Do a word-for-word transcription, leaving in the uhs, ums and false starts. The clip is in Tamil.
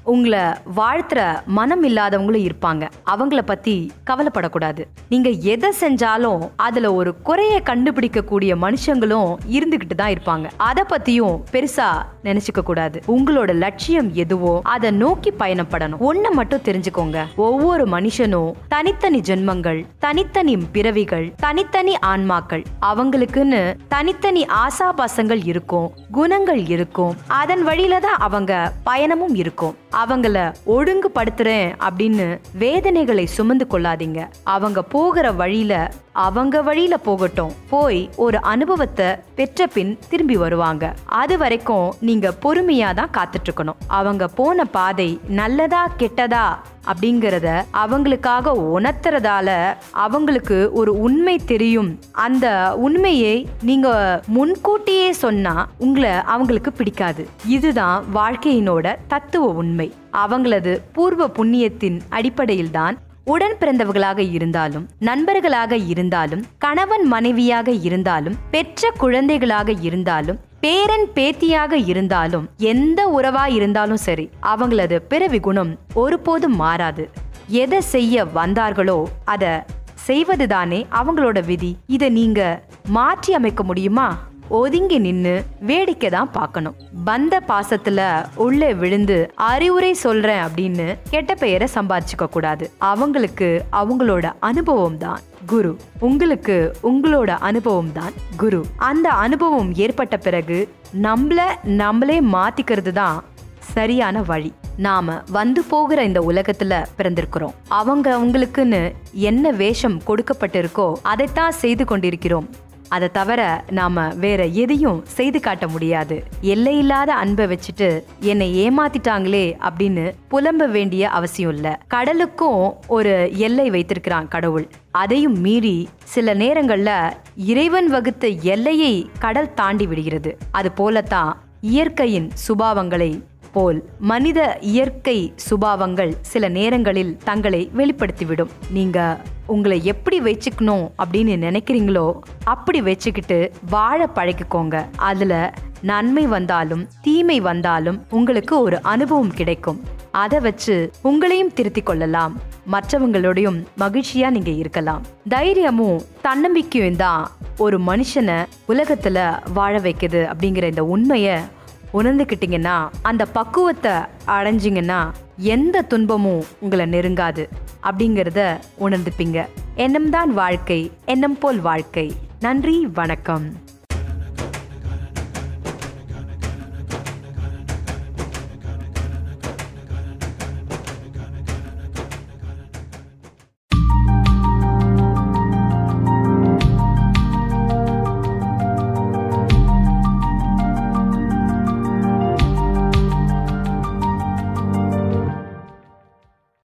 உங்களை வாழ்த்துற மனம் இல்லாதவங்களும் இருப்பாங்க. அவங்கள பத்தி கவலைப்படக்கூடாது. நீங்க எதை செஞ்சாலும் அதுல ஒரு குறைய கண்டுபிடிக்க கூடிய மனுஷங்களும் இருந்துகிட்டு தான் இருப்பாங்க. அதை பத்தியும் பெருசா நினைச்சுக்க கூடாது. உங்களோட லட்சியம் எதுவோ அதை நோக்கி பயணப்படணும். ஒன்ன மட்டும் தெரிஞ்சுக்கோங்க, ஒவ்வொரு மனுஷனும் தனித்தனி ஜென்மங்கள், தனித்தனி பிறவிகள், தனித்தனி ஆன்மாக்கள். அவங்களுக்குன்னு தனித்தனி ஆசாபாசங்கள் இருக்கும், குணங்கள் இருக்கும். அதன் வழியில தான் அவங்க பயணமும் இருக்கும். அவங்கள ஒழுங்குபடுத்துறேன் அப்படின்னு வேதனைகளை சுமந்து கொள்ளாதீங்க. அவங்க போகிற வழியில அவங்க வழியில போகட்டும். போய் ஒரு அனுபவத்தை பெற்ற பின் திரும்பி வருவாங்க. அது வரைக்கும் நீங்க பொறுமையா தான் காத்துட்டு இருக்கணும். அவங்க போன பாதை நல்லதா கெட்டதா அப்படிங்கறத அவங்களுக்காக உணர்த்துறதால அவங்களுக்கு ஒரு உண்மை தெரியும். அந்த உண்மையை நீங்க முன்கூட்டியே சொன்னா உங்களை அவங்களுக்கு பிடிக்காது. இதுதான் வாழ்க்கையினோட தத்துவ உண்மை. அவங்களது பூர்வ புண்ணியத்தின் அடிப்படையில் தான் உடன் பிறந்தவர்களாக இருந்தாலும், நண்பர்களாக இருந்தாலும், கணவன் மனைவியாக இருந்தாலும், பெற்ற குழந்தைகளாக இருந்தாலும், பேரன் பேத்தியாக இருந்தாலும், எந்த உறவா இருந்தாலும் சரி, அவங்களது பிறவி குணம் ஒருபோதும் மாறாது. எதை செய்ய வந்தார்களோ அதை செய்வதுதானே அவங்களோட விதி. இதை நீங்க மாற்றி அமைக்க முடியுமா? ஒதுங்கி நின்னு வேடிக்கை தான் பார்க்கணும். பந்த பாசத்துல உள்ளே விழுந்து அறிவுரை சொல்றேன் அப்படின்னு கெட்ட பெயரை சம்பாதிச்சுக்க கூடாது. அவங்களுக்கு அவங்களோட அனுபவம் தான் குரு. உங்களுக்கு உங்களோட அனுபவம் தான் குரு. அந்த அனுபவம் ஏற்பட்ட பிறகு நம்மள நம்மளே மாத்திக்கிறது தான் சரியான வழி. நாம வந்து போகிற இந்த உலகத்துல பிறந்திருக்கிறோம். அவங்க அவங்களுக்குன்னு என்ன வேஷம் கொடுக்கப்பட்டிருக்கோ அதைத்தான் செய்து கொண்டிருக்கிறோம். அதை தவிர நாம வேற எதையும் செய்து காட்ட முடியாது. எல்லையில்லாத அன்பை வச்சுட்டு என்னை ஏமாத்திட்டாங்களே அப்படின்னு புலம்ப வேண்டிய அவசியம் இல்ல. கடலுக்கும் ஒரு எல்லை வைத்திருக்கிறான் கடவுள். அதையும் மீறி சில நேரங்கள்ல இறைவன் வகுத்த எல்லையை கடல் தாண்டி விடுகிறது. அது போலத்தான் இயற்கையின் சுபாவங்களை போல் மனித இயற்கை சுபாவங்கள் சில நேரங்களில் தங்களை வெளிப்படுத்திவிடும். நீங்க உங்களை எப்படி வச்சுக்கணும் அப்படின்னு நினைக்கிறீங்களோ அப்படி வச்சுக்கிட்டு வாழ பழகிக்கோங்க. அதுல நன்மை வந்தாலும் தீமை வந்தாலும் உங்களுக்கு ஒரு அனுபவம் கிடைக்கும். அதை வச்சு உங்களையும் திருத்திக் கொள்ளலாம். மற்றவங்களோடையும் மகிழ்ச்சியா நீங்க இருக்கலாம். தைரியமும் தன்னம்பிக்கையும் தான் ஒரு மனுஷனை உலகத்துல வாழ வைக்குது அப்படிங்கிற இந்த உண்மைய உணர்ந்துக்கிட்டீங்கன்னா, அந்த பக்குவத்தை அடைஞ்சிங்கன்னா எந்த துன்பமும் உங்களை நெருங்காது அப்படிங்கிறத உணர்ந்துப்பீங்க. எண்ணம் தான் வாழ்க்கை, எண்ணம் போல் வாழ்க்கை. நன்றி, வணக்கம்.